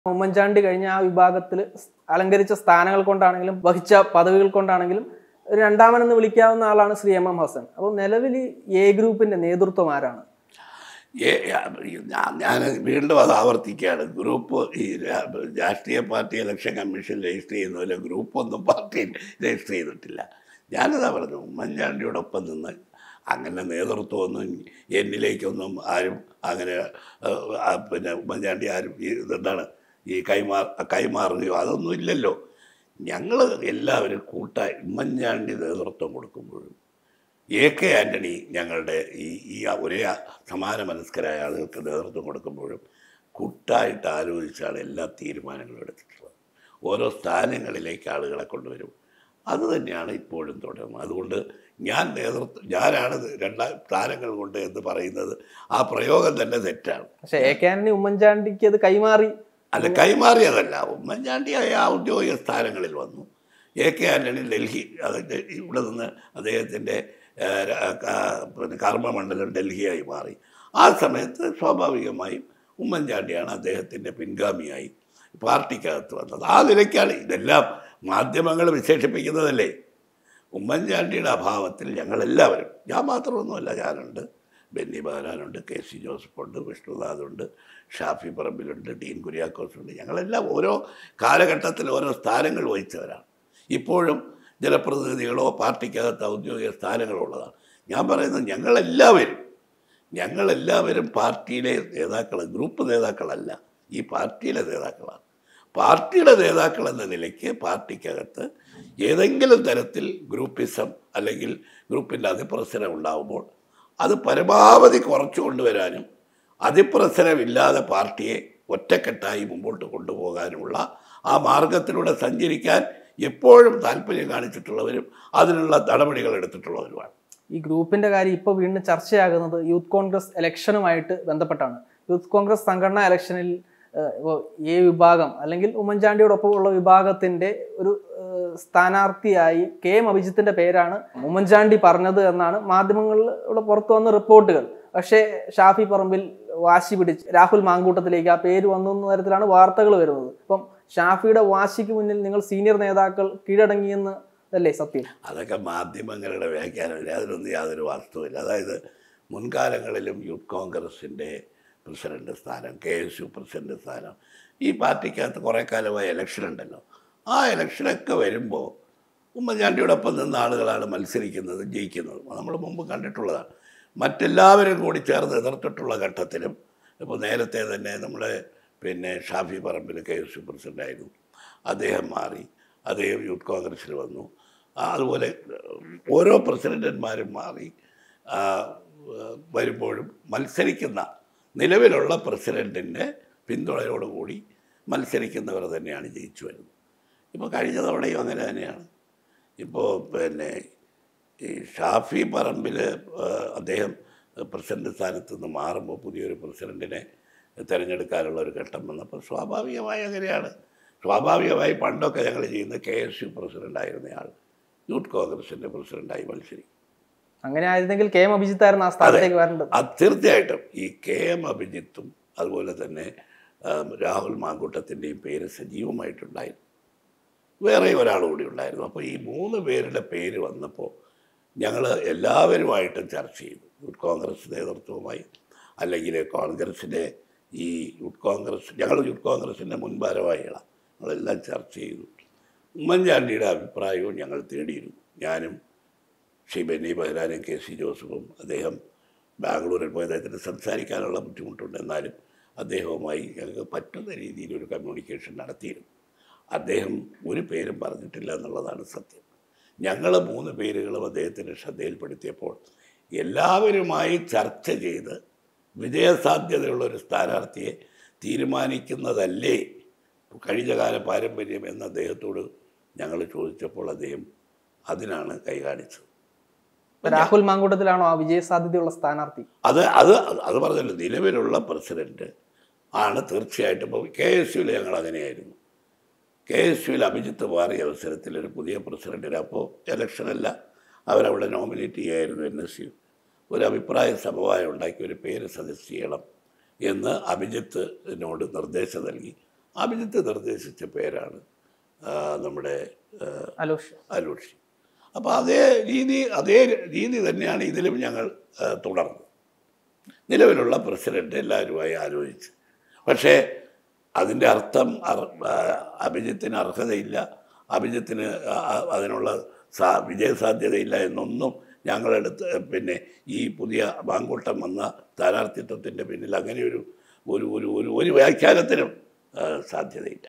ഉമ്മൻചാണ്ടി കഴിഞ്ഞ ആ വിഭാഗത്തിൽ അലങ്കരിച്ച സ്ഥാനങ്ങൾ കൊണ്ടാണെങ്കിലും വഹിച്ച പദവികൾ കൊണ്ടാണെങ്കിലും രണ്ടാമനെന്ന് വിളിക്കാവുന്ന ആളാണ് ശ്രീ എം എം ഹസൻ. അപ്പോൾ നിലവിൽ എ ഗ്രൂപ്പിന്റെ നേതൃത്വം ആരാണ്? ഞാൻ വീണ്ടും അത് ആവർത്തിക്കുകയാണ്. ഗ്രൂപ്പ് ഈ രാഷ്ട്രീയ പാർട്ടി ഇലക്ഷൻ കമ്മീഷൻ രജിസ്റ്റർ ചെയ്യുന്നതിൽ ഗ്രൂപ്പൊന്നും പാർട്ടി രജിസ്റ്റർ ചെയ്തിട്ടില്ല. ഞാനതാ പറഞ്ഞു, ഉമ്മൻചാണ്ടിയോടൊപ്പം നിന്ന് അങ്ങനെ നേതൃത്വമൊന്നും എന്നിലേക്കൊന്നും ആരും അങ്ങനെ പിന്നെ ഉമ്മൻചാണ്ടി ആരും എന്താണ് ഈ കൈമാറുകയോ അതൊന്നും ഇല്ലല്ലോ. ഞങ്ങൾ എല്ലാവരും കൂട്ടായി ഉമ്മൻചാണ്ടി നേതൃത്വം കൊടുക്കുമ്പോഴും AK ആൻ്റണി ഞങ്ങളുടെ ഈ ഒരേ സമാന മനസ്കരായ ആളുകൾക്ക് നേതൃത്വം കൊടുക്കുമ്പോഴും കൂട്ടായിട്ട് ആലോചിച്ചാണ് എല്ലാ തീരുമാനങ്ങളും എടുത്തിട്ടുള്ളത്. ഓരോ സ്ഥാനങ്ങളിലേക്ക് ആളുകളെ കൊണ്ടുവരും. അതുതന്നെയാണ് ഇപ്പോഴും തുടരുന്നത്. അതുകൊണ്ട് ഞാനാണ് രണ്ടാം സ്ഥാനങ്ങൾ കൊണ്ട് എന്ന് പറയുന്നത് ആ പ്രയോഗം തന്നെ തെറ്റാണ്. പക്ഷേ AK ആൻ്റണി ഉമ്മൻചാണ്ടിക്ക് അത് അല്ല, കൈമാറിയതല്ല. ഉമ്മൻചാണ്ടി ഔദ്യോഗിക സ്ഥാനങ്ങളിൽ വന്നു. AK ആൻ്റണി ഡൽഹി ഇവിടെ നിന്ന് അദ്ദേഹത്തിൻ്റെ പിന്നെ കർമ്മമണ്ഡലം ഡൽഹിയായി മാറി. ആ സമയത്ത് സ്വാഭാവികമായും ഉമ്മൻചാണ്ടിയാണ് അദ്ദേഹത്തിൻ്റെ പിൻഗാമിയായി പാർട്ടിക്കകത്ത് വന്നത്. ആ നിലയ്ക്കാണ് ഇതെല്ലാം മാധ്യമങ്ങൾ വിശേഷിപ്പിക്കുന്നതല്ലേ. ഉമ്മൻചാണ്ടിയുടെ അഭാവത്തിൽ ഞങ്ങളെല്ലാവരും, ഞാൻ മാത്രമൊന്നുമല്ല, ഞാനുണ്ട്, ബെന്നി ബഹനാനുണ്ട്, KC ജോസഫുണ്ട്, വിഷ്ണുനാഥുണ്ട്, ഷാഫി പറമ്പിലുണ്ട്, ഡീൻ കുര്യാക്കോസുണ്ട്. ഞങ്ങളെല്ലാം ഓരോ കാലഘട്ടത്തിൽ ഓരോ സ്ഥാനങ്ങൾ വഹിച്ചവരാണ്. ഇപ്പോഴും ജനപ്രതിനിധികളോ പാർട്ടിക്കകത്ത് ഔദ്യോഗിക സ്ഥാനങ്ങളോ ഉള്ളതാണ്. ഞാൻ പറയുന്നത് ഞങ്ങളെല്ലാവരും പാർട്ടിയിലെ നേതാക്കൾ, ഗ്രൂപ്പ് നേതാക്കളല്ല, ഈ പാർട്ടിയിലെ നേതാക്കളാണ്. പാർട്ടിയുടെ നേതാക്കൾ എന്ന നിലയ്ക്ക് പാർട്ടിക്കകത്ത് ഏതെങ്കിലും തരത്തിൽ ഗ്രൂപ്പിസം അല്ലെങ്കിൽ ഗ്രൂപ്പിൻ്റെ അതിപ്രസരം ഉണ്ടാകുമ്പോൾ അത് പരമാവധി കുറച്ചു കൊണ്ടുവരാനും അതിപ്രസരമില്ലാതെ പാർട്ടിയെ ഒറ്റക്കെട്ടായി മുമ്പോട്ട് കൊണ്ടുപോകാനുമുള്ള ആ മാർഗത്തിലൂടെ സഞ്ചരിക്കാൻ എപ്പോഴും താല്പര്യം കാണിച്ചിട്ടുള്ളവരും അതിനുള്ള നടപടികൾ എടുത്തിട്ടുള്ളവരുമാണ്. ഈ ഗ്രൂപ്പിൻ്റെ കാര്യം ഇപ്പോൾ വീണ്ടും ചർച്ചയാകുന്നത് യൂത്ത് കോൺഗ്രസ് ഇലക്ഷനുമായിട്ട് ബന്ധപ്പെട്ടാണ്. യൂത്ത് കോൺഗ്രസ് സംഘടനാ ഇലക്ഷനിൽ എ വിഭാഗം അല്ലെങ്കിൽ ഉമ്മൻചാണ്ടിയോടൊപ്പമുള്ള വിഭാഗത്തിൻ്റെ ഒരു സ്ഥാനാർത്ഥിയായി KM അഭിജിത്തിൻ്റെ പേരാണ് ഉമ്മൻചാണ്ടി പറഞ്ഞത് എന്നാണ് മാധ്യമങ്ങളിലൂടെ പുറത്തു വന്ന റിപ്പോർട്ടുകൾ. പക്ഷേ ഷാഫി പറമ്പിൽ വാശി പിടിച്ച് രാഹുൽ മാങ്കൂട്ടത്തിലേക്ക് ആ പേര് വന്ന തരത്തിലാണ് വാർത്തകൾ വരുന്നത്. അപ്പം ഷാഫിയുടെ വാശിക്ക് മുന്നിൽ നിങ്ങൾ സീനിയർ നേതാക്കൾ കീഴടങ്ങിയെന്ന് അല്ലേ സത്യം? അതൊക്കെ മാധ്യമങ്ങളുടെ വ്യാഖ്യാനമില്ല, അതിനൊന്നും യാതൊരു വാസ്തവമില്ല. അതായത് മുൻകാലങ്ങളിലും യൂത്ത് കോൺഗ്രസിൻ്റെ പ്രസിഡന്റ് സ്ഥാനം, KSU പ്രസിഡന്റ് സ്ഥാനം, ഈ പാർട്ടിക്കകത്ത് കുറേ കാലമായി ഇലക്ഷൻ ഉണ്ടല്ലോ. ആ ഇലക്ഷനൊക്കെ വരുമ്പോൾ ഉമ്മൻചാണ്ടിയോടൊപ്പം നിന്ന ആളുകളാണ് മത്സരിക്കുന്നതും ജയിക്കുന്നതും. നമ്മൾ മുമ്പ് കണ്ടിട്ടുള്ളതാണ്. മറ്റെല്ലാവരും കൂടി ചേർന്ന് എതിർത്തിട്ടുള്ള ഘട്ടത്തിലും ഇപ്പോൾ നേരത്തെ തന്നെ നമ്മുടെ പിന്നെ ഷാഫി പറമ്പിൽ KSU പ്രസിഡൻ്റായിരുന്നു, അദ്ദേഹം മാറി, അദ്ദേഹം യൂത്ത് കോൺഗ്രസ്സിൽ വന്നു. അതുപോലെ ഓരോ പ്രസിഡന്റന്മാരും മാറി വരുമ്പോഴും മത്സരിക്കുന്ന നിലവിലുള്ള പ്രസിഡൻറ്റിൻ്റെ പിന്തുണയോടുകൂടി മത്സരിക്കുന്നവർ തന്നെയാണ് ജയിച്ചു വരുന്നത്. ഇപ്പോൾ കഴിഞ്ഞ തവണയും അങ്ങനെ തന്നെയാണ്. ഇപ്പോൾ പിന്നെ ഈ ഷാഫി പറമ്പിൽ അദ്ദേഹം പ്രസിഡന്റ് സ്ഥാനത്ത് നിന്ന് മാറുമ്പോൾ പുതിയൊരു പ്രസിഡൻറ്റിനെ തിരഞ്ഞെടുക്കാനുള്ള ഒരു ഘട്ടം വന്നപ്പോൾ സ്വാഭാവികമായി അങ്ങനെയാണ്. സ്വാഭാവികമായി പണ്ടൊക്കെ ഞങ്ങൾ ചെയ്യുന്ന KSU പ്രസിഡൻ്റായിരുന്നയാൾ യൂത്ത് കോൺഗ്രസിൻ്റെ പ്രസിഡൻ്റായി മത്സരിക്കും. അങ്ങനെ ആയിരുന്നെങ്കിൽ KM അഭിജിത്തായിരുന്നു ആ സ്ഥാനത്തേക്ക് വരേണ്ടത്. അത് തീർച്ചയായിട്ടും ഈ KM അഭിജിത്തും അതുപോലെ തന്നെ രാഹുൽ മാങ്കൂട്ടത്തിൻ്റെയും പേര് സജീവമായിട്ടുണ്ടായിരുന്നു. വേറെ ഒരാൾ കൂടി ഉണ്ടായിരുന്നു. അപ്പോൾ ഈ 3 പേരുടെ പേര് വന്നപ്പോൾ ഞങ്ങൾ എല്ലാവരുമായിട്ടും ചർച്ച ചെയ്തു. യൂത്ത് കോൺഗ്രസ് നേതൃത്വവുമായി, അല്ലെങ്കിൽ കോൺഗ്രസിൻ്റെ ഈ ഞങ്ങൾ യൂത്ത് കോൺഗ്രസിൻ്റെ മുൻഭാരവാഹികളാണ്, ഞങ്ങളെല്ലാം ചർച്ച ചെയ്തു. ഉമ്മൻചാണ്ടിയുടെ അഭിപ്രായവും ഞങ്ങൾ തേടിയിരുന്നു. ഞാനും ശ്രീ ബെന്നി ബഹനാനും KC ജോസഫും. അദ്ദേഹം ബാംഗ്ലൂരിൽ പോയി അദ്ദേഹത്തിന് സംസാരിക്കാനുള്ള ബുദ്ധിമുട്ടുണ്ട്, എന്നാലും അദ്ദേഹവുമായി ഞങ്ങൾക്ക് പറ്റുന്ന രീതിയിലൊരു കമ്മ്യൂണിക്കേഷൻ നടത്തിയിരുന്നു. അദ്ദേഹം ഒരു പേരും പറഞ്ഞിട്ടില്ല എന്നുള്ളതാണ് സത്യം. ഞങ്ങൾ 3 പേരുകളും അദ്ദേഹത്തിൻ്റെ ശ്രദ്ധയിൽപ്പെടുത്തിയപ്പോൾ എല്ലാവരുമായി ചർച്ച ചെയ്ത് വിജയസാധ്യതയുള്ളൊരു സ്ഥാനാർത്ഥിയെ തീരുമാനിക്കുന്നതല്ലേ കഴിഞ്ഞകാല പാരമ്പര്യം എന്ന് അദ്ദേഹത്തോട് ഞങ്ങൾ ചോദിച്ചപ്പോൾ അദ്ദേഹം അതിനാണ് കൈകാണിച്ചത്. രാഹുൽ മാങ്കൂട്ടത്തിലാണോ ആ വിജയസാധ്യതയുള്ള സ്ഥാനാർത്ഥി? അത് പറഞ്ഞല്ലോ, നിലവിലുള്ള പ്രസിഡന്റ് ആണ് തീർച്ചയായിട്ടും. ഇപ്പോൾ KSUവിൽ ഞങ്ങൾ അങ്ങനെയായിരുന്നു. KSUവിൽ അഭിജിത്ത് മാറിയ അവസരത്തിൽ ഒരു പുതിയ പ്രസിഡന്റിന്, അപ്പോൾ ഇലക്ഷനല്ല, അവരവിടെ നോമിനേറ്റ് ചെയ്യായിരുന്നു NSU. ഒരു അഭിപ്രായ സമവായം ഉണ്ടാക്കി ഒരു പേര് സജസ്റ്റ് ചെയ്യണം എന്ന് അഭിജിത്തിനോട് നിർദ്ദേശം നൽകി. അഭിജിത്ത് നിർദ്ദേശിച്ച പേരാണ് നമ്മുടെ അലോഷി. അപ്പോൾ അതേ രീതി തന്നെയാണ് ഇതിലും ഞങ്ങൾ തുടർന്നത്. നിലവിലുള്ള പ്രസിഡന്റ് എല്ലാവരുമായി ആലോചിച്ച്. പക്ഷേ അതിൻ്റെ അർത്ഥം അഭിജിത്തിന് അർഹതയില്ല, അഭിജിത്തിന് അതിനുള്ള വിജയസാധ്യതയില്ല എന്നൊന്നും ഞങ്ങളെടുത്ത് പിന്നെ ഈ പുതിയ മാങ്കൂട്ടം വന്ന സ്ഥാനാർത്ഥിത്വത്തിൻ്റെ പിന്നിൽ അങ്ങനെ ഒരു വ്യാഖ്യാനത്തിനും സാധ്യതയില്ല.